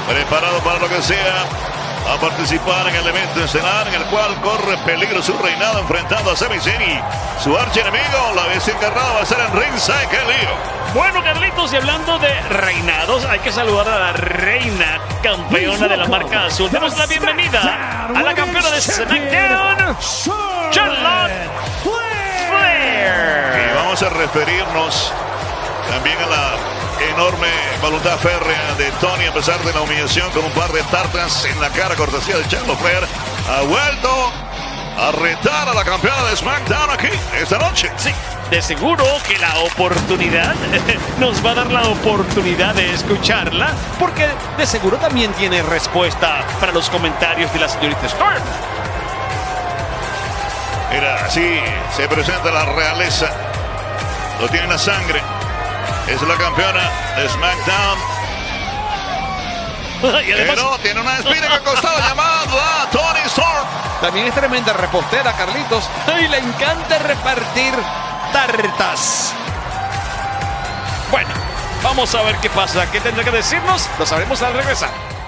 preparado para lo que sea, a participar en el evento estelar en el cual corre peligro su reinado enfrentando a Sami Zayn. Su archienemigo, la bestia encarnada, va a ser en ringside. ¡Qué lío! Bueno, Carlitos, y hablando de reinados, hay que saludar a la reina campeona de la marca azul. Demos la bienvenida a la campeona de SmackDown, Charlotte Flair. Y vamos a referirnos también a la enorme voluntad férrea de Tony, a pesar de la humillación con un par de tartas en la cara, cortesía de Charlotte Flair. Ha vuelto a retar a la campeona de SmackDown aquí esta noche. Sí, de seguro que la oportunidad nos va a dar la oportunidad de escucharla, porque de seguro también tiene respuesta para los comentarios de la señorita Storm. Mira, así se presenta la realeza. Lo tiene en la sangre. Es la campeona de SmackDown. Y además, pero tiene una espina al costado llamada Toni Storm. También es tremenda repostera, Carlitos. y le encanta repartir tartas. Bueno, vamos a ver qué pasa. ¿Qué tendrá que decirnos? Lo sabremos al regresar.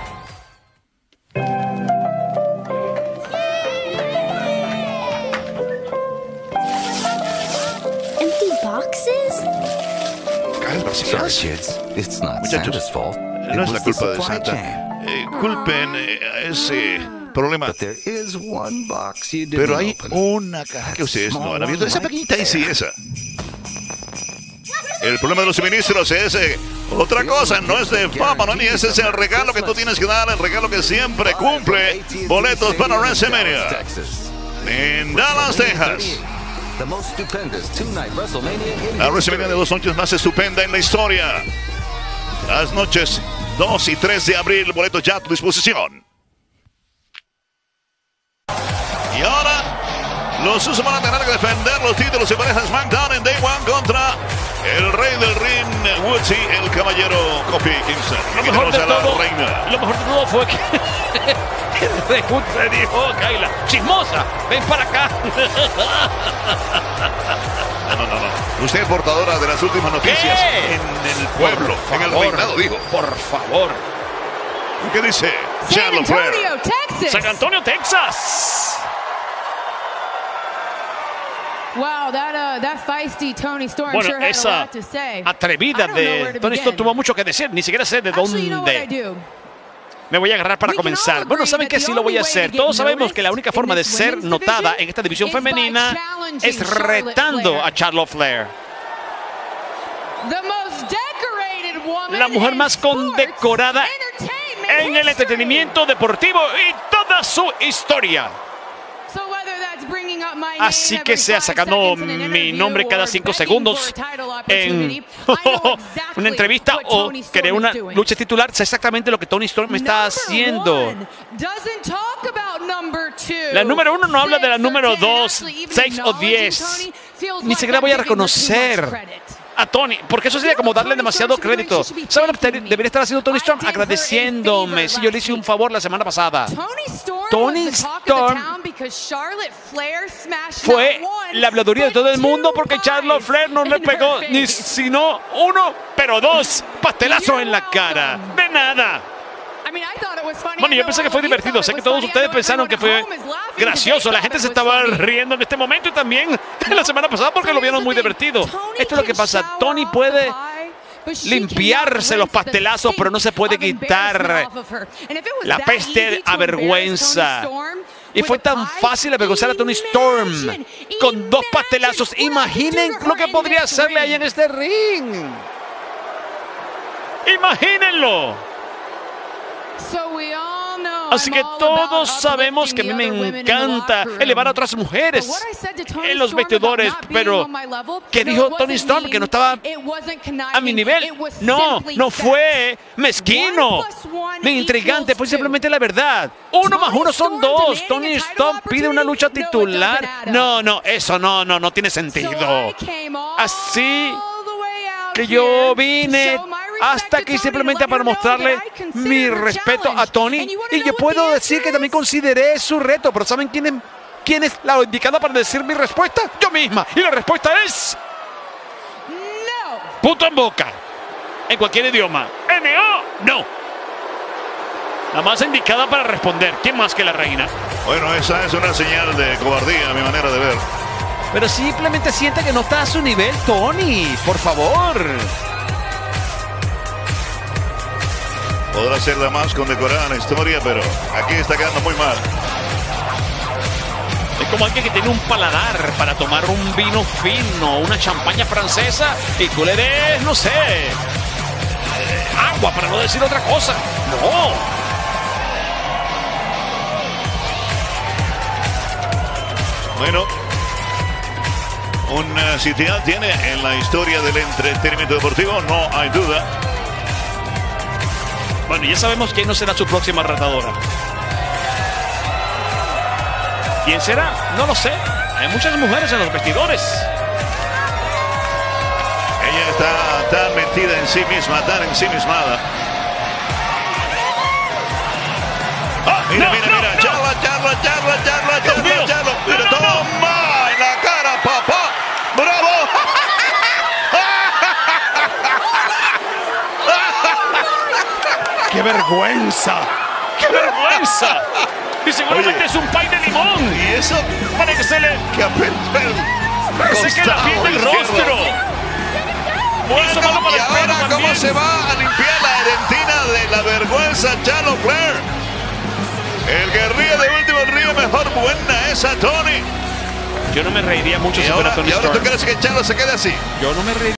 Empty boxes? Sorry, kids. It's not Muchachos, Santa's fault. no es la culpa de Santa. Culpen ese problema. But there is one box you didn't Pero hay open. una caja que ustedes no han abierto. Esa pequeñita y sí, esa. El problema de los suministros es otra cosa, no es de fama, no, ni ese es el regalo que tú tienes que dar, el regalo que siempre cumple. Boletos para WrestleMania Texas. en Dallas, Texas. The most stupendous two-night WrestleMania in La WrestleMania de 2 noches más estupenda en la historia. Las noches 2 y 3 de abril, boletos ya a tu disposición. Y ahora los Usos van a tener que defender los títulos de pareja SmackDown en Day One contra el rey del ring, Woodsy, el caballero Kofi Kingston. Aquí tenemos a la reina. Lo mejor de todo fue que el rey le dijo, Kayla, chismosa, ven para acá. No. Usted es portadora de las últimas noticias en el pueblo, en el reinado, dijo. Por favor. ¿Qué dice San Charlotte Flair? Antonio, Texas. San Antonio, Texas. Wow, that feisty Toni Storm Bueno, sure had a esa lot to say. atrevida I don't know where de to Toni Storm begin. tuvo mucho que decir. Ni siquiera sé de Actually, you know what I dónde do? me voy a agarrar para We can all comenzar. Bueno, agree ¿saben that qué? the Sí lo voy a only way hacer. to Todos get sabemos que la noticed única in forma de this ser women's notada division en esta división is by femenina challenging es Charlotte retando Flair. a Charlotte Flair. The most decorated woman La mujer in más sports condecorada entertainment en el history. entretenimiento deportivo y toda su historia. So whether that's bringing up my Así name que every sea 5 sacando seconds in an mi interview nombre cada or 5 begging segundos for a title en opportunity, I know exactly una entrevista what o Toni Storm querer una is doing. lucha titular. Sé exactamente lo que Toni Storm está haciendo. La número 1 no habla de la número 2, 6 o 10. Ni siquiera voy a reconocer a Toni, porque eso sería como darle demasiado crédito. ¿Saben lo que debería estar haciendo Toni Storm? Agradeciéndome si yo le hice un favor la semana pasada. Toni Storm fue la habladuría de todo el mundo porque Charlotte Flair no le pegó ni sino 1, pero 2 pastelazos en la cara. De nada. Bueno, yo pensé que fue divertido. Sé que todos ustedes pensaron que fue gracioso. La gente se estaba riendo en este momento y también la semana pasada porque lo vieron muy divertido. Esto es lo que pasa. Toni puede limpiarse los pastelazos, pero no se puede quitar la peste a vergüenza. Y fue tan fácil avergonzar a Toni Storm con 2 pastelazos. Imaginen lo que podría hacerle ahí en este ring. Imagínenlo. Así que todos sabemos que a mí me encanta elevar a otras mujeres en los vestidores, pero ¿qué dijo Toni Storm? Que no estaba a mi nivel. No fue mezquino ni intrigante, fue simplemente la verdad. 1 más 1 son 2. Toni Storm pide una lucha titular. No, eso no tiene sentido. Así que yo vine hasta aquí simplemente para mostrarle mi respeto a Toni. Y yo puedo decir que también consideré su reto. Pero ¿saben quién es la indicada para decir mi respuesta? Yo misma. Y la respuesta es... ¡no! Punto en boca. En cualquier idioma. ¡No! La más indicada para responder. ¿Quién más que la reina? Bueno, esa es una señal de cobardía, a mi manera de ver. Pero simplemente siente que no está a su nivel, Tony. Por favor. Podrá ser la más condecorada en la historia, pero aquí está quedando muy mal. Es como alguien que tiene un paladar para tomar un vino fino, una champaña francesa, y tú le des, no sé, agua, para no decir otra cosa. No. Bueno, un sitial tiene en la historia del entretenimiento deportivo, no hay duda. Bueno, ya sabemos quién no será su próxima retadora. ¿Quién será? No lo sé. Hay muchas mujeres en los vestidores. Ella está tan metida en sí misma, tan ensimismada. Mira, mira. Charlo. Mira, toma en la cara, papá. ¡Bravo! ¡Qué vergüenza! ¡Qué vergüenza! Y seguramente es un pay de limón. Y eso para que se le... que apenas parece que la piel del rostro. Bueno, y ahora cómo se va a limpiar la dentina de la vergüenza Charlotte Flair. El que ríe de último ríe mejor. Buena esa, Tony. Yo no me reiría mucho si fuera Tony Storm. ¿Y ahora tú crees que Charlotte se quede así? Yo no me reiría.